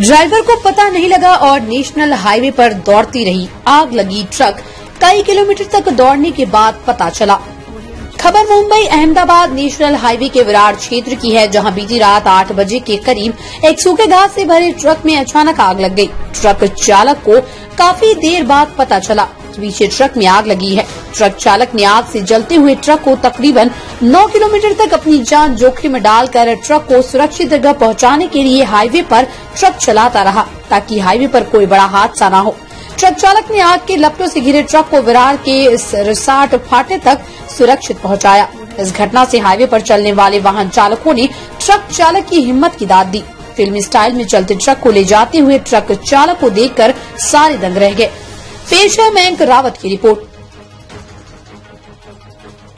Driver को पता नहीं लगा और नेशनल हाईवे पर दौड़ती रही। आग लगी ट्रक। कई किलोमीटर तक दौड़ने के बाद पता चला। खबर मुंबई अहमदाबाद नेशनल हाईवे के विरार क्षेत्र की है, जहां बीती रात 8 बजे के करीब एक सूखे घास से भरे ट्रक में अचानक आग लग गई। ट्रक चालक को काफी देर बाद पता चला पीछे ट्रक में आग लगी है। ट्रक चालक ने आग से जलते हुए ट्रक को तकरीबन 9 किलोमीटर तक अपनी जान जोखिम में डालकर ट्रक को सुरक्षित जगह पहुंचाने के लिए हाईवे पर ट्रक चलाता रहा, ताकि हाईवे पर कोई बड़ा हादसा न हो। ट्रक चालक ने आग के लपटों से घिरे ट्रक को विरार के रिसाट फाटे तक सुरक्षित पहुंचाया। इस घटना से हाईवे पर चलने वाले वाहन चालकों ने ट्रक चालक की हिम्मत की दाद दी। फिल्मी स्टाइल में चलते ट्रक को ले जाते हुए ट्रक चालक को देखकर सारे दंग रह गए। पेश है मयंक रावत की रिपोर्ट।